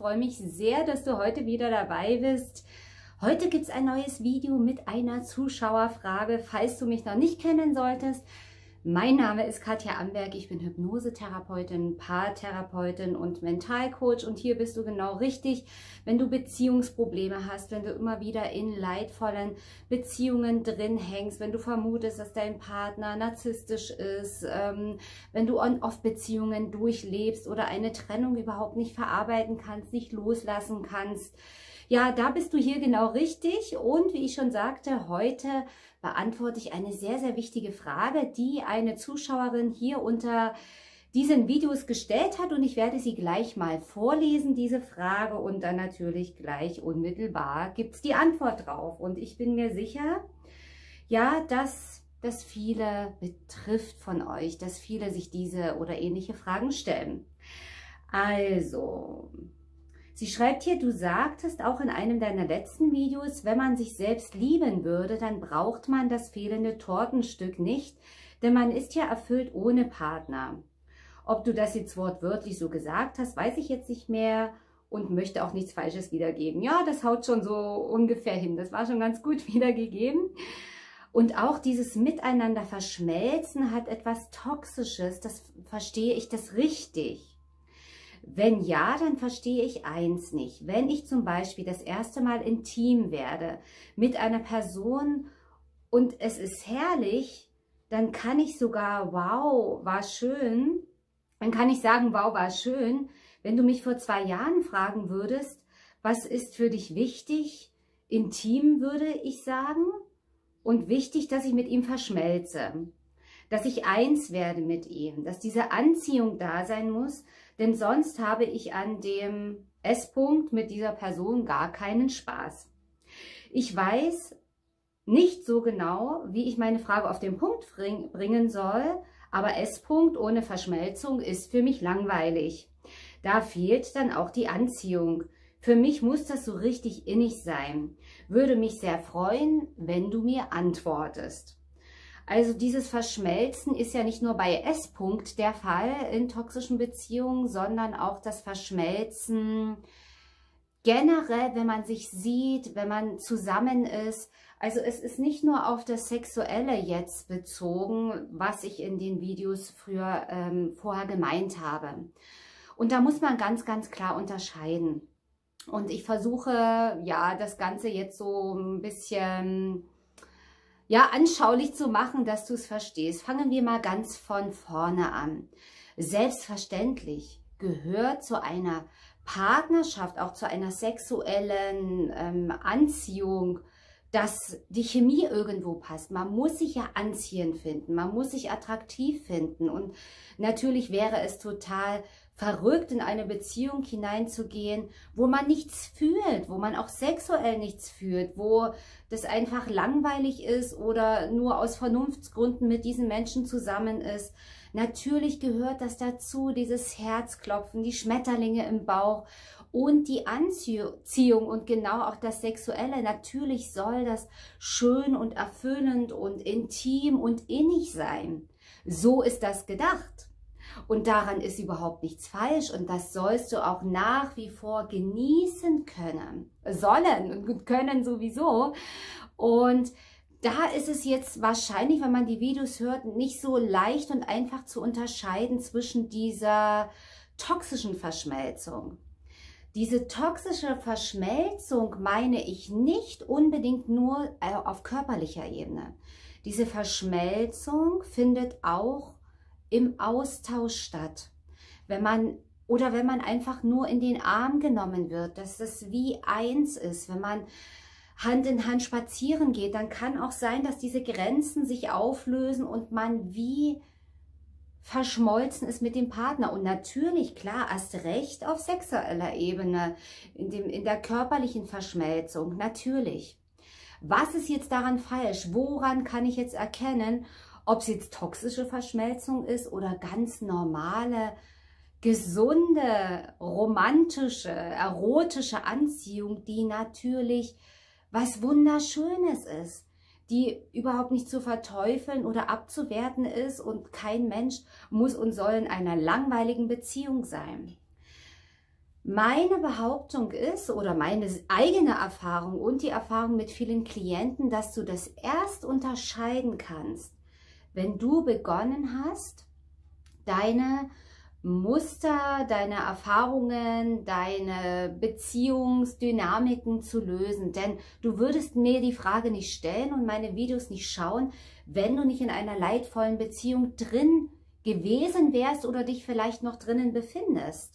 freue mich sehr, dass du heute wieder dabei bist. Heute gibt es ein neues Video mit einer Zuschauerfrage, falls du mich noch nicht kennen solltest. Mein Name ist Katja Amberg, ich bin Hypnosetherapeutin, Paartherapeutin und Mentalcoach und hier bist du genau richtig, wenn du Beziehungsprobleme hast, wenn du immer wieder in leidvollen Beziehungen drin hängst, wenn du vermutest, dass dein Partner narzisstisch ist, wenn du On-Off-Beziehungen durchlebst oder eine Trennung überhaupt nicht verarbeiten kannst, nicht loslassen kannst. Ja, da bist du hier genau richtig und wie ich schon sagte, heute beantworte ich eine sehr, sehr wichtige Frage, die eine Zuschauerin hier unter diesen Videos gestellt hat und ich werde sie gleich mal vorlesen, diese Frage, und dann natürlich gleich unmittelbar gibt es die Antwort drauf. Und ich bin mir sicher, ja, dass das viele betrifft von euch, dass viele sich diese oder ähnliche Fragen stellen. Also, sie schreibt hier, du sagtest auch in einem deiner letzten Videos, wenn man sich selbst lieben würde, dann braucht man das fehlende Tortenstück nicht, denn man ist ja erfüllt ohne Partner. Ob du das jetzt wortwörtlich so gesagt hast, weiß ich jetzt nicht mehr und möchte auch nichts Falsches wiedergeben. Ja, das haut schon so ungefähr hin, das war schon ganz gut wiedergegeben. Und auch dieses Miteinander verschmelzen hat etwas Toxisches, das verstehe ich das richtig. Wenn ja, dann verstehe ich eins nicht. Wenn ich zum Beispiel das erste Mal intim werde mit einer Person und es ist herrlich, dann kann ich sogar, wow, war schön, dann kann ich sagen, wow, war schön. Wenn du mich vor 2 Jahren fragen würdest, was ist für dich wichtig? Intim würde ich sagen und wichtig, dass ich mit ihm verschmelze, dass ich eins werde mit ihm, dass diese Anziehung da sein muss, denn sonst habe ich an dem S-Punkt mit dieser Person gar keinen Spaß. Ich weiß nicht so genau, wie ich meine Frage auf den Punkt bringen soll, aber S-Punkt ohne Verschmelzung ist für mich langweilig. Da fehlt dann auch die Anziehung. Für mich muss das so richtig innig sein. Würde mich sehr freuen, wenn du mir antwortest. Also dieses Verschmelzen ist ja nicht nur bei S-Punkt der Fall in toxischen Beziehungen, sondern auch das Verschmelzen generell, wenn man sich sieht, wenn man zusammen ist. Also es ist nicht nur auf das Sexuelle jetzt bezogen, was ich in den Videos vorher gemeint habe. Und da muss man ganz, ganz klar unterscheiden. Und ich versuche, ja, das Ganze jetzt so ein bisschen anschaulich zu machen, dass du es verstehst. Fangen wir mal ganz von vorne an. Selbstverständlich gehört zu einer Partnerschaft, auch zu einer sexuellen Anziehung, dass die Chemie irgendwo passt. Man muss sich ja anziehend finden, man muss sich attraktiv finden und natürlich wäre es total verrückt, in eine Beziehung hineinzugehen, wo man nichts fühlt, wo man auch sexuell nichts fühlt, wo das einfach langweilig ist oder nur aus Vernunftsgründen mit diesen Menschen zusammen ist. Natürlich gehört das dazu, dieses Herzklopfen, die Schmetterlinge im Bauch und die Anziehung und genau auch das Sexuelle. Natürlich soll das schön und erfüllend und intim und innig sein. So ist das gedacht. Und daran ist überhaupt nichts falsch und das sollst du auch nach wie vor genießen können, sollen und können sowieso. Und da ist es jetzt wahrscheinlich, wenn man die Videos hört, nicht so leicht und einfach zu unterscheiden zwischen dieser toxischen Verschmelzung. Diese toxische Verschmelzung meine ich nicht unbedingt nur auf körperlicher Ebene. Diese Verschmelzung findet auch im Austausch statt. Wenn man einfach nur in den Arm genommen wird, dass das wie eins ist. Wenn man Hand in Hand spazieren geht, dann kann auch sein, dass diese Grenzen sich auflösen und man wie verschmolzen ist mit dem Partner. Und natürlich, klar, erst recht auf sexueller Ebene, in der körperlichen Verschmelzung, natürlich. Was ist jetzt daran falsch? Woran kann ich jetzt erkennen, ob es jetzt toxische Verschmelzung ist oder ganz normale, gesunde, romantische, erotische Anziehung, die natürlich was Wunderschönes ist, die überhaupt nicht zu verteufeln oder abzuwerten ist und kein Mensch muss und soll in einer langweiligen Beziehung sein. Meine Behauptung ist, oder meine eigene Erfahrung und die Erfahrung mit vielen Klienten, dass du das erst unterscheiden kannst, wenn du begonnen hast, deine Muster, deine Erfahrungen, deine Beziehungsdynamiken zu lösen. Denn du würdest mir die Frage nicht stellen und meine Videos nicht schauen, wenn du nicht in einer leidvollen Beziehung drin gewesen wärst oder dich vielleicht noch drinnen befindest.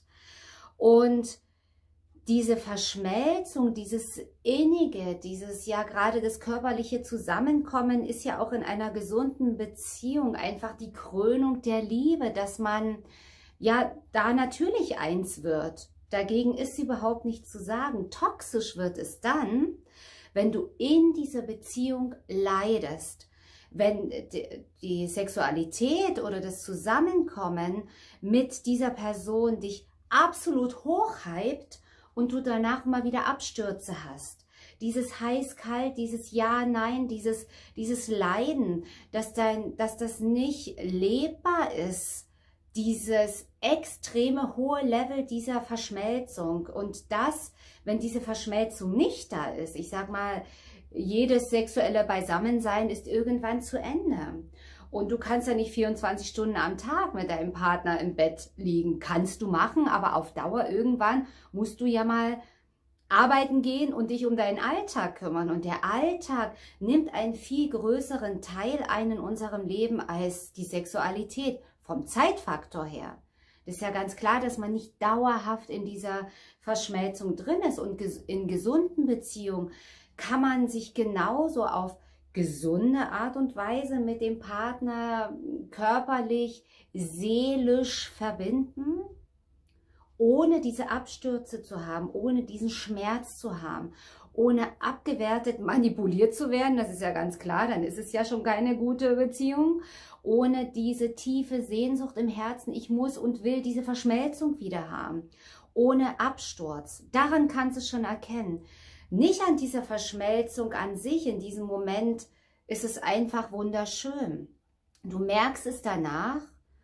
Und diese Verschmelzung, dieses Innige, dieses ja gerade das körperliche Zusammenkommen ist ja auch in einer gesunden Beziehung einfach die Krönung der Liebe, dass man ja da natürlich eins wird. Dagegen ist überhaupt nichts zu sagen. Toxisch wird es dann, wenn du in dieser Beziehung leidest. Wenn die Sexualität oder das Zusammenkommen mit dieser Person dich absolut hochhypt und du danach mal wieder Abstürze hast. Dieses heiß-kalt, dieses Ja-Nein, dieses Leiden, dass das nicht lebbar ist, dieses extreme hohe Level dieser Verschmelzung. Und das, wenn diese Verschmelzung nicht da ist, ich sag mal, jedes sexuelle Beisammensein ist irgendwann zu Ende. Und du kannst ja nicht 24 Stunden am Tag mit deinem Partner im Bett liegen. Kannst du machen, aber auf Dauer irgendwann musst du ja mal arbeiten gehen und dich um deinen Alltag kümmern. Und der Alltag nimmt einen viel größeren Teil ein in unserem Leben als die Sexualität, vom Zeitfaktor her. Das ist ja ganz klar, dass man nicht dauerhaft in dieser Verschmelzung drin ist. Und in gesunden Beziehungen kann man sich genauso auf gesunde Art und Weise mit dem Partner körperlich, seelisch verbinden, ohne diese Abstürze zu haben, ohne diesen Schmerz zu haben, ohne abgewertet, manipuliert zu werden, das ist ja ganz klar, dann ist es ja schon keine gute Beziehung, ohne diese tiefe Sehnsucht im Herzen, ich muss und will diese Verschmelzung wieder haben, ohne Absturz. Daran kannst du schon erkennen. Nicht an dieser Verschmelzung an sich, in diesem Moment ist es einfach wunderschön. Du merkst es danach,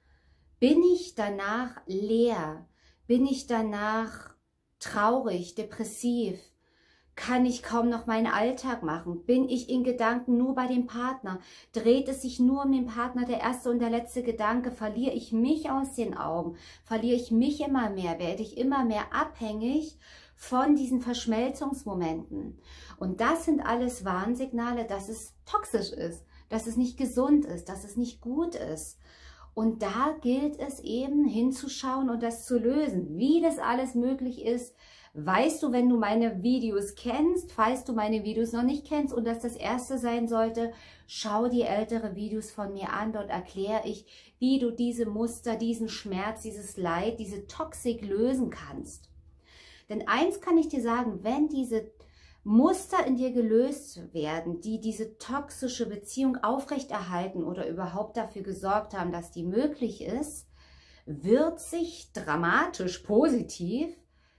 bin ich danach leer, bin ich danach traurig, depressiv, kann ich kaum noch meinen Alltag machen, bin ich in Gedanken nur bei dem Partner, dreht es sich nur um den Partner, der erste und der letzte Gedanke, verliere ich mich aus den Augen, verliere ich mich immer mehr, werde ich immer mehr abhängig von diesen Verschmelzungsmomenten. Und das sind alles Warnsignale, dass es toxisch ist, dass es nicht gesund ist, dass es nicht gut ist. Und da gilt es eben hinzuschauen und das zu lösen. Wie das alles möglich ist, weißt du, wenn du meine Videos kennst, falls du meine Videos noch nicht kennst und das erste sein sollte, schau dir ältere Videos von mir an. Dort erkläre ich, wie du diese Muster, diesen Schmerz, dieses Leid, diese Toxik lösen kannst. Denn eins kann ich dir sagen, wenn diese Muster in dir gelöst werden, die diese toxische Beziehung aufrechterhalten oder überhaupt dafür gesorgt haben, dass die möglich ist, wird sich dramatisch positiv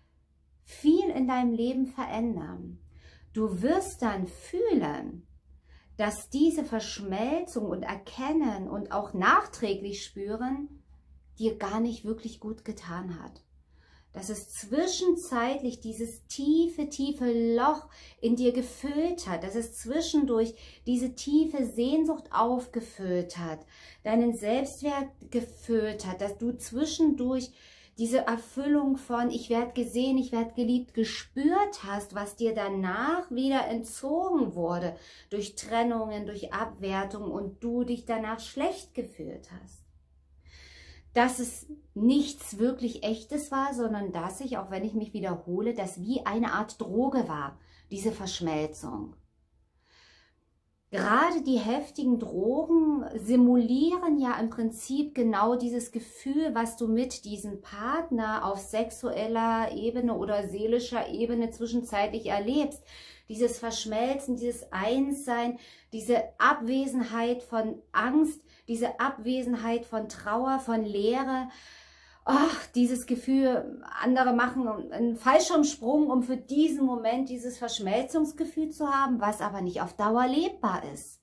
viel in deinem Leben verändern. Du wirst dann fühlen, dass diese Verschmelzung und Erkennen und auch nachträglich spüren, dir gar nicht wirklich gut getan hat. Dass es zwischenzeitlich dieses tiefe, tiefe Loch in dir gefüllt hat, dass es zwischendurch diese tiefe Sehnsucht aufgefüllt hat, deinen Selbstwert gefüllt hat, dass du zwischendurch diese Erfüllung von ich werde gesehen, ich werde geliebt gespürt hast, was dir danach wieder entzogen wurde durch Trennungen, durch Abwertung und du dich danach schlecht gefühlt hast. Dass es nichts wirklich Echtes war, sondern dass ich, auch wenn ich mich wiederhole, das wie eine Art Droge war, diese Verschmelzung. Gerade die heftigen Drogen simulieren ja im Prinzip genau dieses Gefühl, was du mit diesem Partner auf sexueller Ebene oder seelischer Ebene zwischenzeitlich erlebst. Dieses Verschmelzen, dieses Einssein, diese Abwesenheit von Angst, diese Abwesenheit von Trauer, von Leere, dieses Gefühl, andere machen einen Fallschirmsprung, um für diesen Moment dieses Verschmelzungsgefühl zu haben, was aber nicht auf Dauer lebbar ist.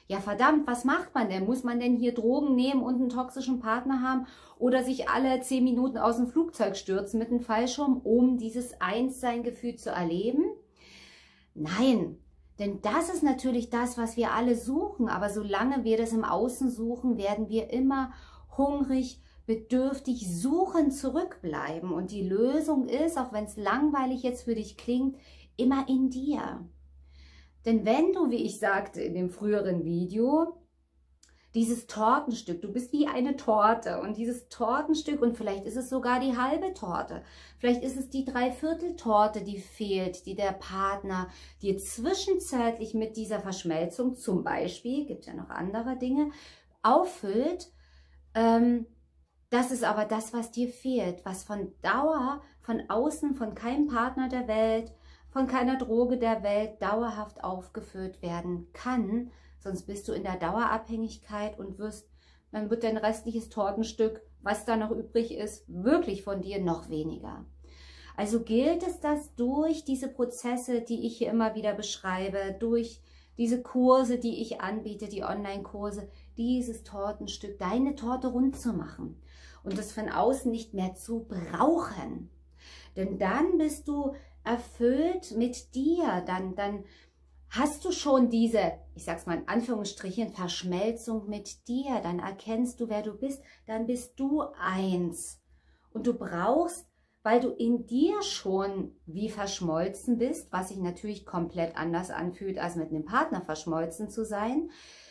Ja verdammt, was macht man denn? Muss man denn hier Drogen nehmen und einen toxischen Partner haben oder sich alle 10 Minuten aus dem Flugzeug stürzen mit einem Fallschirm, um dieses Einssein-Gefühl zu erleben? Nein, denn das ist natürlich das, was wir alle suchen, aber solange wir das im Außen suchen, werden wir immer hungrig, bedürftig, suchen zurückbleiben. Und die Lösung ist, auch wenn es langweilig jetzt für dich klingt, immer in dir. Denn wenn du, wie ich sagte in dem früheren Video, dieses Tortenstück, du bist wie eine Torte und dieses Tortenstück, und vielleicht ist es sogar die halbe Torte, vielleicht ist es die Dreiviertel-Torte, die fehlt, die der Partner dir zwischenzeitlich mit dieser Verschmelzung zum Beispiel, gibt ja noch andere Dinge, auffüllt. Das ist aber das, was dir fehlt, was von Dauer, von außen, von keinem Partner der Welt, von keiner Droge der Welt dauerhaft aufgefüllt werden kann. Sonst bist du in der Dauerabhängigkeit und dann wird dein restliches Tortenstück, was da noch übrig ist, wirklich von dir noch weniger. Also gilt es, dass durch diese Prozesse, die ich hier immer wieder beschreibe, durch diese Kurse, die ich anbiete, die Online-Kurse, dieses Tortenstück, deine Torte rund zu machen und das von außen nicht mehr zu brauchen. Denn dann bist du erfüllt mit dir, dann hast du schon diese, ich sag's mal in Anführungsstrichen, Verschmelzung mit dir, dann erkennst du, wer du bist, dann bist du eins. Und du brauchst, weil du in dir schon wie verschmolzen bist, was sich natürlich komplett anders anfühlt, als mit einem Partner verschmolzen zu sein,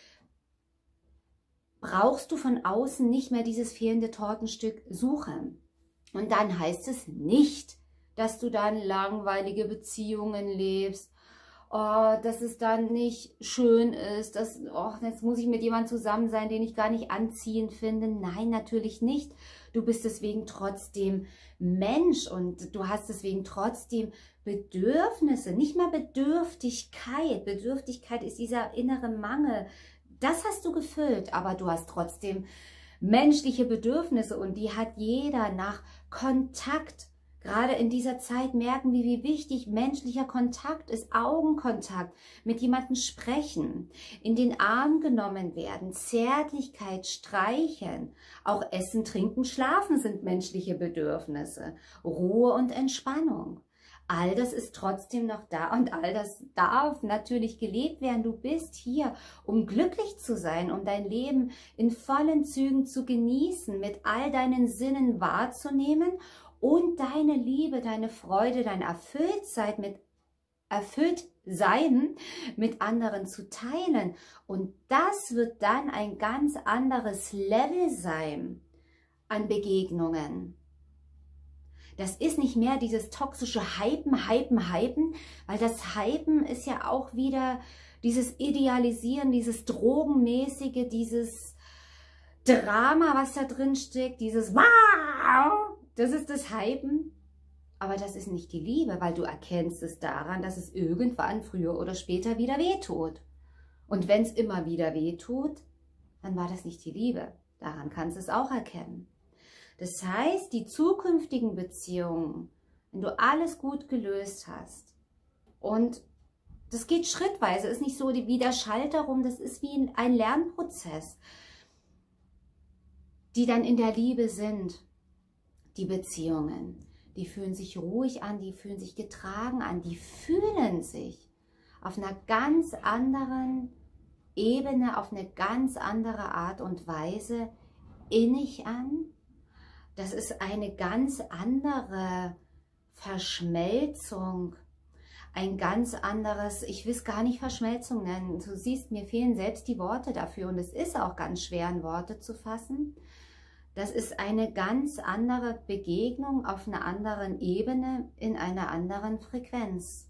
brauchst du von außen nicht mehr dieses fehlende Tortenstück suchen. Und dann heißt es nicht, dass du dann langweilige Beziehungen lebst, dass es dann nicht schön ist, dass jetzt muss ich mit jemandem zusammen sein, den ich gar nicht anziehend finde. Nein, natürlich nicht. Du bist deswegen trotzdem Mensch und du hast deswegen trotzdem Bedürfnisse, nicht mal Bedürftigkeit. Bedürftigkeit ist dieser innere Mangel. Das hast du gefüllt, aber du hast trotzdem menschliche Bedürfnisse und die hat jeder nach Kontakt. Gerade in dieser Zeit merken wir, wie wichtig menschlicher Kontakt ist, Augenkontakt, mit jemandem sprechen, in den Arm genommen werden, Zärtlichkeit, streicheln, auch Essen, Trinken, Schlafen sind menschliche Bedürfnisse, Ruhe und Entspannung. All das ist trotzdem noch da und all das darf natürlich gelebt werden. Du bist hier, um glücklich zu sein, um dein Leben in vollen Zügen zu genießen, mit all deinen Sinnen wahrzunehmen und deine Liebe, deine Freude, dein Erfülltsein mit anderen zu teilen. Und das wird dann ein ganz anderes Level sein an Begegnungen. Das ist nicht mehr dieses toxische Hypen, weil das Hypen ist ja auch wieder dieses Idealisieren, dieses Drogenmäßige, dieses Drama, was da drin steckt, dieses Wow, das ist das Hypen. Aber das ist nicht die Liebe, weil du erkennst es daran, dass es irgendwann früher oder später wieder wehtut. Und wenn es immer wieder wehtut, dann war das nicht die Liebe. Daran kannst du es auch erkennen. Das heißt, die zukünftigen Beziehungen, wenn du alles gut gelöst hast, und das geht schrittweise, ist nicht so wie der Schalter rum, das ist wie ein Lernprozess, die dann in der Liebe sind, die Beziehungen, die fühlen sich ruhig an, die fühlen sich getragen an, die fühlen sich auf einer ganz anderen Ebene, auf eine ganz andere Art und Weise innig an. Das ist eine ganz andere Verschmelzung, ein ganz anderes, ich will es gar nicht Verschmelzung nennen. Du siehst, mir fehlen selbst die Worte dafür und es ist auch ganz schwer, in Worte zu fassen. Das ist eine ganz andere Begegnung auf einer anderen Ebene, in einer anderen Frequenz.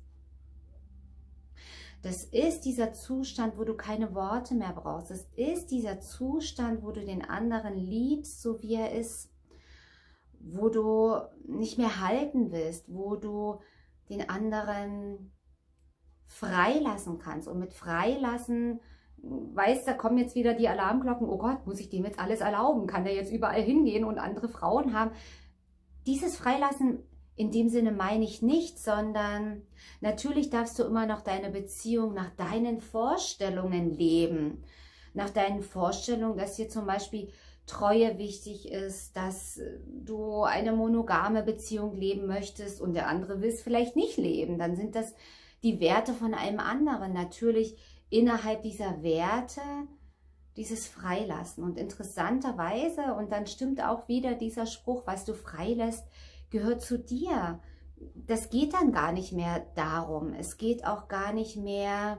Das ist dieser Zustand, wo du keine Worte mehr brauchst. Das ist dieser Zustand, wo du den anderen liebst, so wie er ist. Wo du nicht mehr halten willst, wo du den anderen freilassen kannst. Und mit freilassen, weißt, da kommen jetzt wieder die Alarmglocken, oh Gott, muss ich dem jetzt alles erlauben? Kann der jetzt überall hingehen und andere Frauen haben? Dieses Freilassen in dem Sinne meine ich nicht, sondern natürlich darfst du immer noch deine Beziehung nach deinen Vorstellungen leben. Nach deinen Vorstellungen, dass dir zum Beispiel Treue wichtig ist, dass du eine monogame Beziehung leben möchtest und der andere will es vielleicht nicht leben. Dann sind das die Werte von einem anderen. Natürlich innerhalb dieser Werte dieses Freilassen. Und interessanterweise, und dann stimmt auch wieder dieser Spruch, was du freilässt, gehört zu dir. Das geht dann gar nicht mehr darum. Es geht auch gar nicht mehr...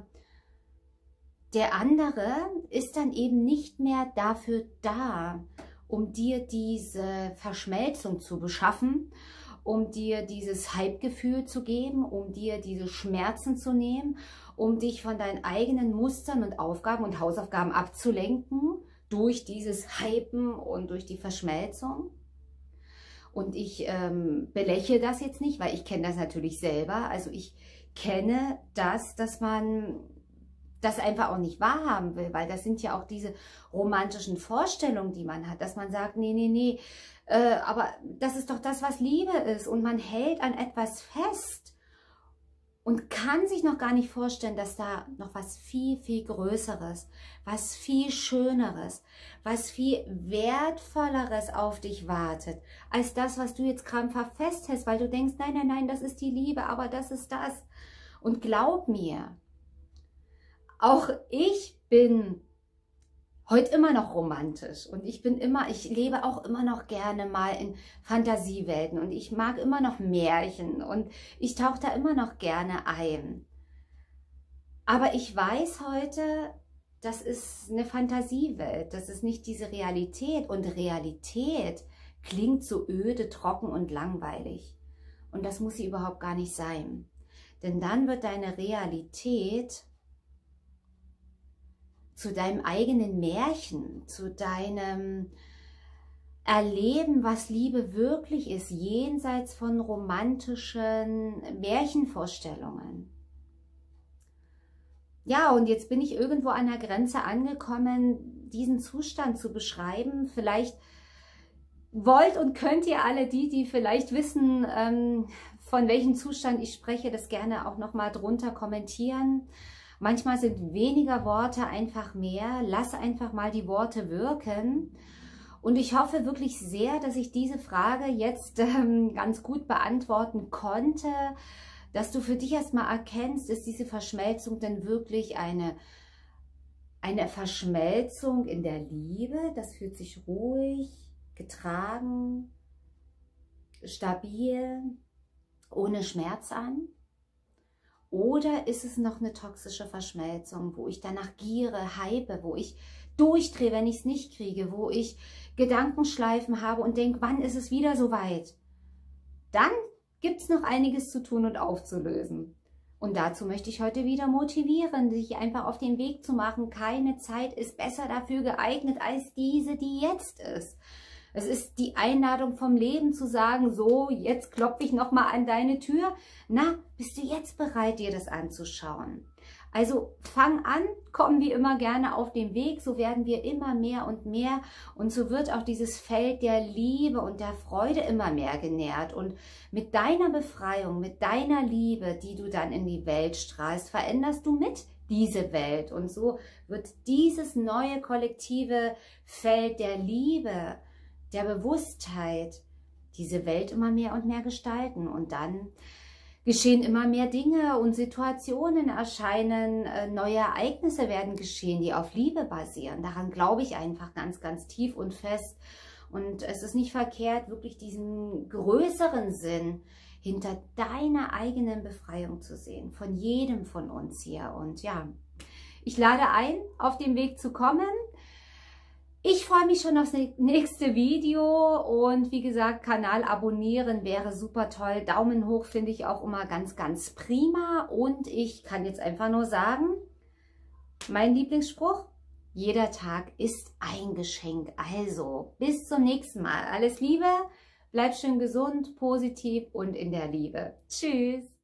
Der andere ist dann eben nicht mehr dafür da, um dir diese Verschmelzung zu beschaffen, um dir dieses Hype-Gefühl zu geben, um dir diese Schmerzen zu nehmen, um dich von deinen eigenen Mustern und Aufgaben und Hausaufgaben abzulenken durch dieses Hypen und durch die Verschmelzung. Und ich belächle das jetzt nicht, weil ich kenne das natürlich selber. Also ich kenne das, dass man das einfach auch nicht wahrhaben will, weil das sind ja auch diese romantischen Vorstellungen, die man hat, dass man sagt, nee, aber das ist doch das, was Liebe ist und man hält an etwas fest und kann sich noch gar nicht vorstellen, dass da noch was viel, viel Größeres, was viel Schöneres, was viel Wertvolleres auf dich wartet, als das, was du jetzt krampfhaft festhältst, weil du denkst, nein, das ist die Liebe, aber das ist das. Und glaub mir, auch ich bin heute immer noch romantisch und ich lebe auch immer noch gerne mal in Fantasiewelten und ich mag immer noch Märchen und ich tauche da immer noch gerne ein. Aber ich weiß heute, das ist eine Fantasiewelt, das ist nicht diese Realität und Realität klingt so öde, trocken und langweilig und das muss sie überhaupt gar nicht sein. Denn dann wird deine Realität zu deinem eigenen Märchen, zu deinem Erleben, was Liebe wirklich ist, jenseits von romantischen Märchenvorstellungen. Ja, und jetzt bin ich irgendwo an der Grenze angekommen, diesen Zustand zu beschreiben. Vielleicht wollt und könnt ihr alle die vielleicht wissen, von welchem Zustand ich spreche, das gerne auch nochmal drunter kommentieren. Manchmal sind weniger Worte einfach mehr. Lass einfach mal die Worte wirken. Und ich hoffe wirklich sehr, dass ich diese Frage jetzt ganz gut beantworten konnte, dass du für dich erstmal erkennst, ist diese Verschmelzung denn wirklich eine Verschmelzung in der Liebe? Das fühlt sich ruhig, getragen, stabil, ohne Schmerz an. Oder ist es noch eine toxische Verschmelzung, wo ich danach giere, hype, wo ich durchdrehe, wenn ich es nicht kriege, wo ich Gedankenschleifen habe und denke, wann ist es wieder soweit? Dann gibt es noch einiges zu tun und aufzulösen. Und dazu möchte ich heute wieder motivieren, sich einfach auf den Weg zu machen. Keine Zeit ist besser dafür geeignet als diese, die jetzt ist. Es ist die Einladung vom Leben zu sagen, so, jetzt klopfe ich nochmal an deine Tür. Na, bist du jetzt bereit, dir das anzuschauen? Also fang an, kommen wir immer gerne auf den Weg, so werden wir immer mehr und mehr und so wird auch dieses Feld der Liebe und der Freude immer mehr genährt und mit deiner Befreiung, mit deiner Liebe, die du dann in die Welt strahlst, veränderst du mit diese Welt und so wird dieses neue kollektive Feld der Liebe, der Bewusstheit, diese Welt immer mehr und mehr gestalten und dann geschehen immer mehr Dinge und Situationen erscheinen, neue Ereignisse werden geschehen, die auf Liebe basieren. Daran glaube ich einfach ganz, ganz tief und fest. Und es ist nicht verkehrt, wirklich diesen größeren Sinn hinter deiner eigenen Befreiung zu sehen, von jedem von uns hier. Und ja, ich lade ein, auf den Weg zu kommen. Ich freue mich schon aufs nächste Video und wie gesagt, Kanal abonnieren wäre super toll. Daumen hoch finde ich auch immer ganz, ganz prima. Und ich kann jetzt einfach nur sagen, mein Lieblingsspruch, jeder Tag ist ein Geschenk. Also bis zum nächsten Mal. Alles Liebe, bleib schön gesund, positiv und in der Liebe. Tschüss.